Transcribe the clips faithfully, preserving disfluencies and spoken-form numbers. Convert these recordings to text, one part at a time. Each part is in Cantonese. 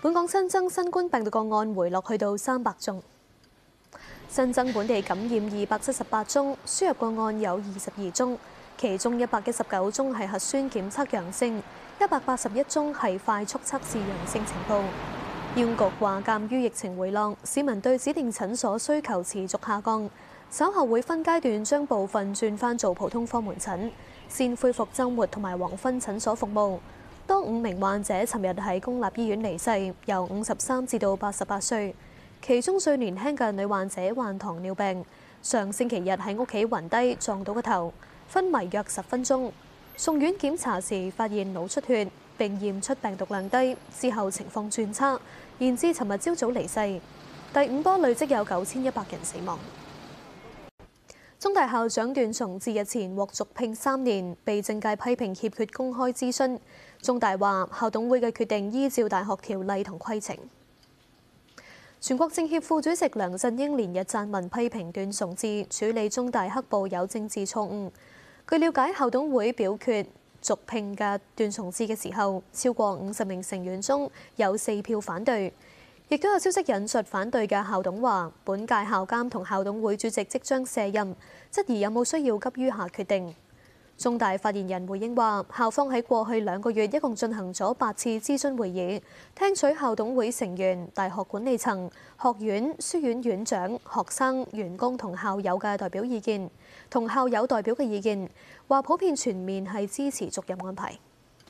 本港新增新冠病毒個案回落去到三百宗，新增本地感染二百七十八宗，輸入個案有二十二宗，其中一百一十九宗係核酸檢測陽性，一百八十一宗係快速測試陽性情報。醫管局話，鑑於疫情回落，市民對指定診所需求持續下降，稍後會分階段將部分轉返做普通科門診，先恢復週末同埋黃昏診所服務。多五名患者尋日喺公立醫院離世，由五十三至到八十八歲，其中最年輕嘅女患者患糖尿病，上星期日喺屋企暈低撞到個頭，昏迷約十分鐘，送院檢查時發現腦出血，並驗出病毒量低，之後情況轉差，延至尋日朝早離世。第五波累積有九千一百人死亡。中大校長段崇智日前獲續聘三年，被政界批評欠缺公開諮詢。中大話校董會嘅決定依照大學條例同規程。全國政協副主席梁振英連日撰文批評段崇智處理中大黑暴有政治錯誤。據了解，校董會表決續聘嘅段崇智嘅時候，超過五十名成員中有四票反對。亦都有消息引述反對嘅校董話，本屆校監同校董會主席即將卸任，質疑有冇需要急於下決定。中大發言人回應話，校方喺過去兩個月一共進行咗八次諮詢會議，聽取校董會成員、大學管理層、學院、書院院長、學生、員工同校友嘅代表意見，同校友代表嘅意見，話普遍全面係支持續任安排。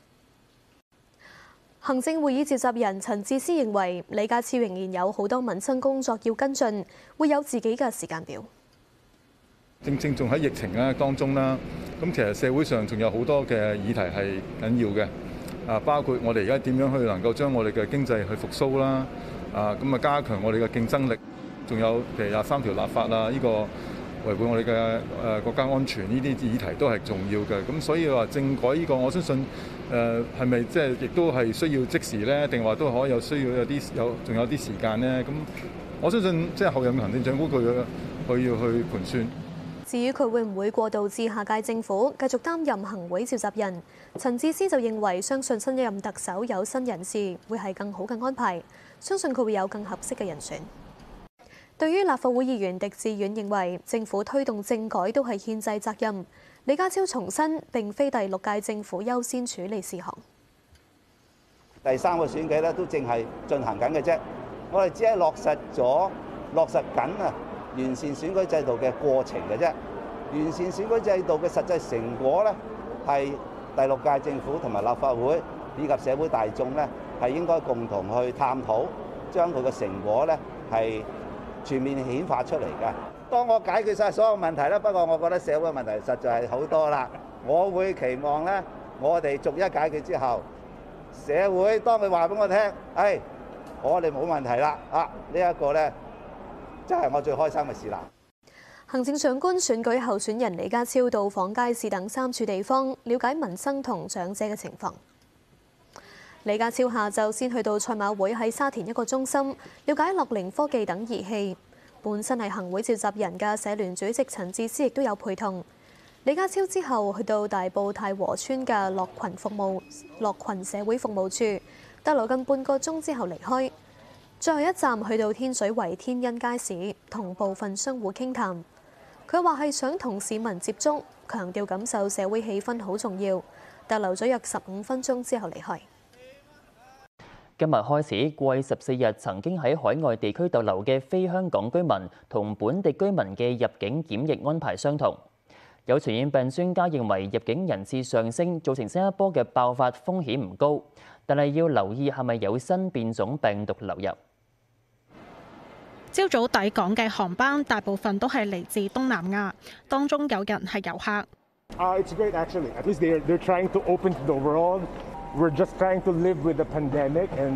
行政會議召集人陳智思認為，李家超仍然有好多民生工作要跟進，會有自己嘅時間表。 正正仲喺疫情咧當中啦，咁其實社會上仲有好多嘅議題係緊要嘅，啊包括我哋而家點樣去能夠將我哋嘅經濟去復甦啦，啊咁啊加強我哋嘅競爭力，仲有譬如廿三條立法啦，呢個維護我哋嘅誒國家安全呢啲議題都係重要嘅。咁所以話政改呢個，我相信誒係咪即係亦都係需要即時咧，定話都可以有需要有啲有仲有啲時間咧？咁我相信即係後任行政長官佢佢要去盤算。 至於佢會唔會過渡至下屆政府繼續擔任行會召集人，陳智思就認為相信新一任特首有新人事會係更好嘅安排，相信佢會有更合適嘅人選。對於立法會議員狄志遠認為政府推動政改都係憲制責任，李家超重申並非第六屆政府優先處理事項。 第三個選舉咧都正係進行緊嘅啫，我哋只係落實咗落實緊啊完善選舉制度嘅過程嘅啫。完善選舉制度嘅實際成果咧，係第六屆政府同埋立法會以及社會大眾咧係應該共同去探討，將佢嘅成果咧係全面顯化出嚟嘅。當我解決晒所有問題咧，不過我覺得社會問題實在係好多啦。我會期望咧，我哋逐一解決之後，社會當佢話俾我聽，誒，我哋冇問題啦，啊，呢一個咧，真係我最開心嘅事啦。 行政長官選舉候選人李家超到訪街市等三處地方，了解民生同長者嘅情況。李家超下晝先去到賽馬會喺沙田一個中心，了解樂齡科技等儀器。本身係行會召集人嘅社聯主席陳智思亦都有陪同。李家超之後去到大埔太和村嘅樂群服務樂群社會服務處，逗留近半個鐘之後離開。最後一站去到天水圍天恩街市，同部分商戶傾談。佢話係想同市民接觸，強調感受社會氣氛好重要。逗留咗約十五分鐘之後離開。 今日開始，過去十四日曾經喺海外地區逗留嘅非香港居民同本地居民嘅入境檢疫安排相同。有傳染病專家認為入境人次上升造成新一波嘅爆發風險唔高，但係要留意係咪有新變種病毒流入。 朝早抵港嘅航班大部分都係嚟自東南亞，當中有人係遊客。 Uh, it's great actually. At least they're they're trying to open to the world. We're just trying to live with the pandemic, and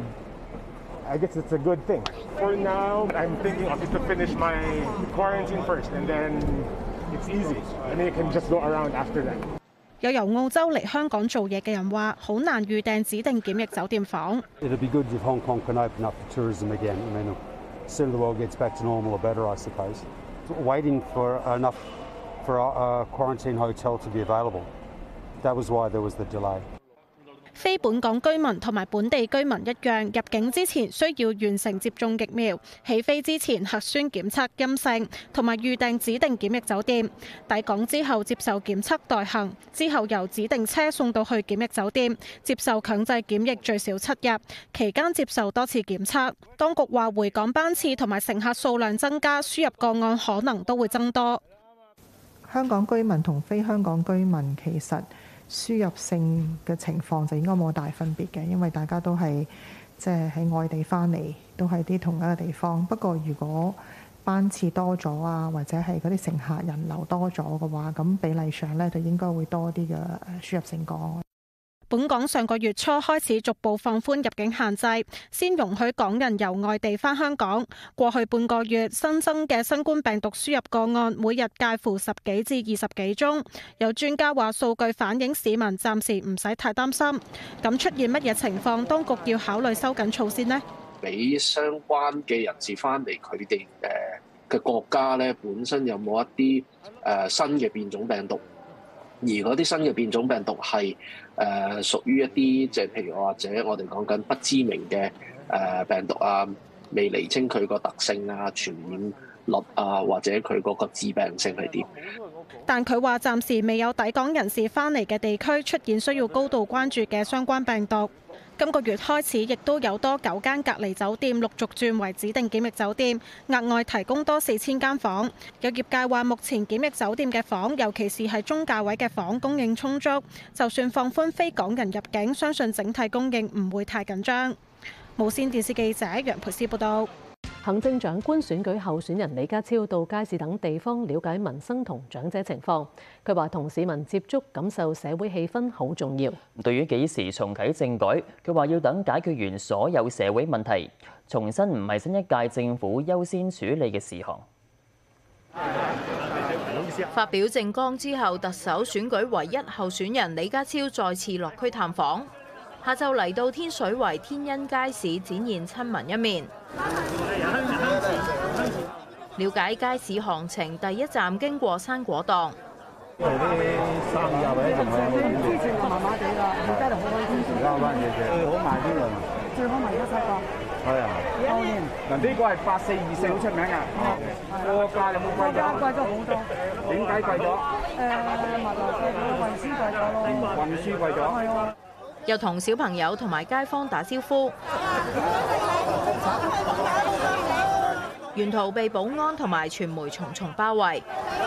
I guess it's a good thing. For now, I'm thinking of to finish my quarantine first, and then it's easy, and then you can just go around after that. 有由澳洲嚟香港做嘢嘅人話，好難預訂指定檢疫酒店房。 It'll be good if Hong Kong can open up to tourism again. I mean, soon the world gets back to normal or better, I suppose. Waiting for enough for a quarantine hotel to be available. That was why there was the delay. 非本港居民同埋本地居民一樣，入境之前需要完成接種疫苗，起飛之前核酸檢測陰性，同埋預訂指定檢疫酒店。抵港之後接受檢測待行，之後由指定車送到去檢疫酒店，接受強制檢疫最少七日，期間接受多次檢測。當局話回港班次同埋乘客數量增加，輸入個案可能都會增多。 香港居民同非香港居民其實輸入性嘅情況就應該冇大分別嘅，因為大家都係即係喺外地翻嚟，都係啲同一個地方。不過如果班次多咗啊，或者係嗰啲乘客人流多咗嘅話，咁比例上咧就應該會多啲嘅輸入性個案。 本港上個月初開始逐步放寬入境限制，先容許港人由外地返香港。過去半個月新增嘅新冠病毒輸入個案每日介乎十幾至二十幾宗。有專家話數據反映市民暫時唔使太擔心。咁出現乜嘢情況，當局要考慮收緊措施呢？ 俾相關嘅人士翻嚟，佢哋誒嘅國家咧本身有冇一啲誒新嘅變種病毒？而嗰啲新嘅變種病毒係誒屬於一啲即係譬如或者我哋講緊不知名嘅誒病毒啊，未釐清佢個特性啊、傳染率啊，或者佢嗰個致病性係點？ 但佢話暫時未有抵港人士翻嚟嘅地區出現需要高度關注嘅相關病毒。今個月開始，亦都有多九間隔離酒店陸續轉為指定檢疫酒店，額外提供多四千間房。有業界話，目前檢疫酒店嘅房，尤其是係中價位嘅房，供應充足。就算放寬非港人入境，相信整體供應唔會太緊張。無線電視記者楊培思報道。 行政長官選舉候選人李家超到街市等地方了解民生同長者情況。佢話同市民接觸、感受社會氣氛好重要。 對於幾時重啟政改，佢話要等解決完所有社會問題，重申唔係新一屆政府優先處理嘅事項。 發表政綱之後，特首選舉唯一候選人李家超再次落區探訪。下晝嚟到天水圍天恩街市展現親民一面，了解街市行情。第一站經過生果檔， 啲生意啊或者仲係之前麻麻地啦，而家就好開心。而家好翻嘅啫，最好賣邊樣啊？最好賣一七個。係啊，嗱呢個係八四二四好出名啊。貨價有冇貴咗？貴咗好多。點解貴咗？誒，物流貴咗，運輸貴咗咯。運輸貴咗。係啊。 又同小朋友同埋街坊打招呼，沿途被保安同埋傳媒重重包圍。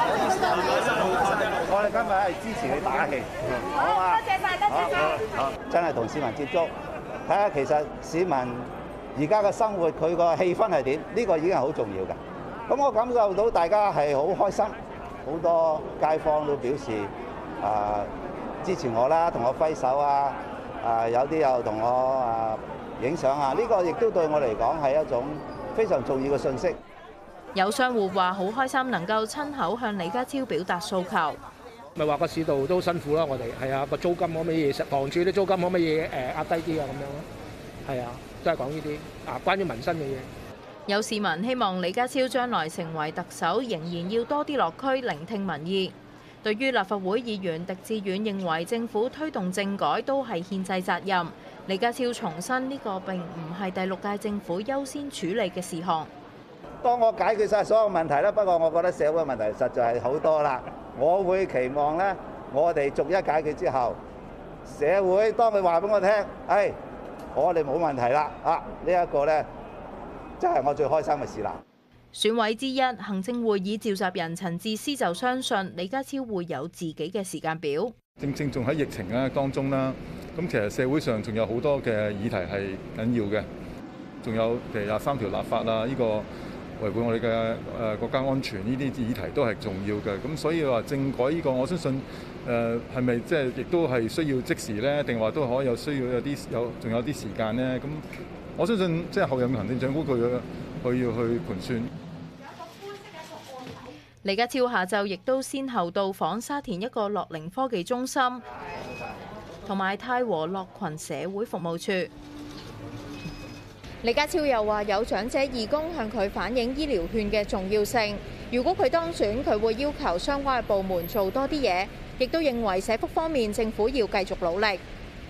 我哋今日係支持你打氣，好嘛？多謝晒，多謝晒。好，真係同市民接觸，睇下其實市民而家嘅生活佢個氣氛係點？呢個已經係好重要㗎。咁我感受到大家係好開心，好多街坊都表示啊支持我啦，同我揮手啊。啊！有啲又同我啊影相啊，呢個亦都對我嚟講係一種非常重要嘅信息。 有商戶話好開心能夠親口向李家超表達訴求。 咪話個市道都辛苦啦，我哋係啊，個租金可唔可以食房住啲租金可唔可以誒壓低啲啊？咁樣咯，係啊，都係講呢啲啊關於民生嘅嘢。 有市民希望李家超將來成為特首，仍然要多啲落區聆聽民意。對於立法會議員狄志遠認為政府推動政改都係憲制責任，李家超重申呢個並唔係第六屆政府優先處理嘅事項。 當我解決晒所有問題啦，不過我覺得社會問題實在係好多啦。我會期望咧，我哋逐一解決之後，社會當佢話俾我聽，誒，我哋冇問題啦，啊，呢一個咧，真係我最開心嘅事啦。 選委之一，行政會議召集人陳智思就相信李家超會有自己嘅時間表。 正正仲喺疫情咧當中啦，咁其實社會上仲有好多嘅議題係緊要嘅，仲有譬如廿三條立法啊，呢個維護我哋嘅誒國家安全呢啲議題都係重要嘅。咁所以話政改呢個，我相信誒係咪即係亦都係需要即時咧，定話都可以有需要有啲有仲有啲時間咧？咁我相信即係後任行政長官佢佢要去盤算。 李家超下晝亦都先後到訪沙田一個樂齡科技中心，同埋太和樂群社會服務處。 李家超又話有長者義工向佢反映醫療券嘅重要性，如果佢當選，佢會要求相關嘅部門做多啲嘢，亦都認為社福方面政府要繼續努力。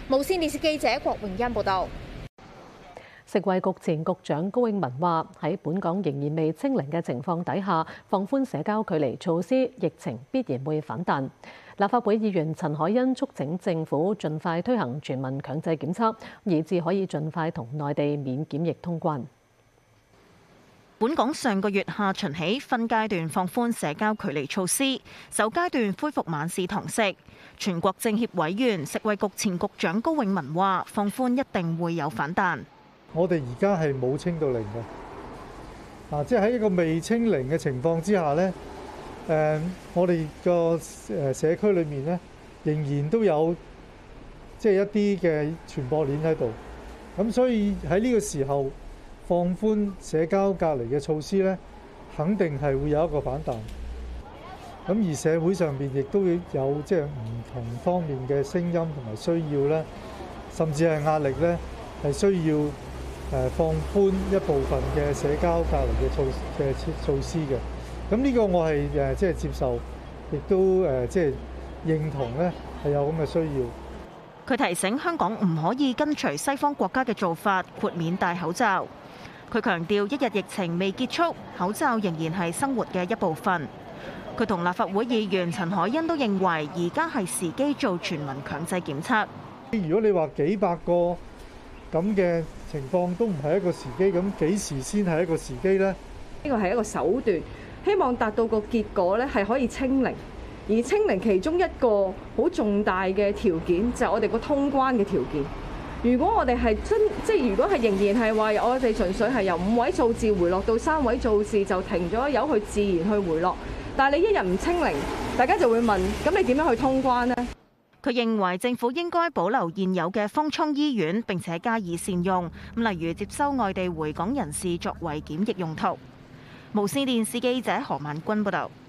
無線電視記者郭榮欣報道。 食衛局前局長高永文話：喺本港仍然未清零嘅情況底下，放寬社交距離措施，疫情必然會反彈。立法會議員陳凱欣促請政府盡快推行全民強制檢測，以至可以盡快同內地免檢疫通關。 本港上個月下旬起分階段放寬社交距離措施，首階段恢復晚市堂食。全國政協委員、食衛局前局長高永文話：放寬一定會有反彈。 我哋而家係冇清到零嘅，啊，即係喺一個未清零嘅情況之下呢，誒、呃，我哋個誒社區裏面呢，仍然都有即係一啲嘅傳播鏈喺度，咁所以喺呢個時候放寬社交隔離嘅措施呢，肯定係會有一個反彈。咁而社會上邊亦都有即係唔同方面嘅聲音同埋需要咧，甚至係壓力咧，係需要。誒放寬一部分嘅社交隔離嘅措嘅措施嘅，咁呢個我係誒即係接受，亦都誒即係認同咧係有咁嘅需要。 佢提醒香港唔可以跟隨西方國家嘅做法，豁免戴口罩。佢強調，一日疫情未結束，口罩仍然係生活嘅一部分。佢同立法會議員陳凱欣都認為，而家係時機做全民強制檢測。 如果你話幾百個咁嘅情況都唔係一個時機，咁幾時先係一個時機呢？ 呢個係一個手段，希望達到個結果咧係可以清零，而清零其中一個好重大嘅條件就係我哋個通關嘅條件。如果我哋係真即係如果係仍然係話我哋純粹係由五位數字回落到三位數字就停咗，由佢自然去回落，但係你一日唔清零，大家就會問：咁你點樣去通關呢？ 佢認為政府應該保留現有嘅方艙醫院，並且加以善用，例如接收外地回港人士作為檢疫用途。無線電視記者何萬君報導。